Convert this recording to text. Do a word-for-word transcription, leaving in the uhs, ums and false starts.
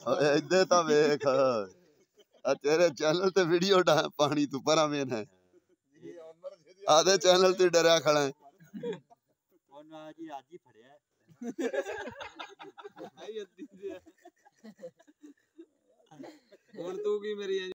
इधे तो वेख तेरे चैनल ते वीडियो डा पानी तू परा मेन है आधे चैनल ते डरिया खड़ा है ਹੁਣ ਤੂੰ ਕੀ ਮੇਰੀ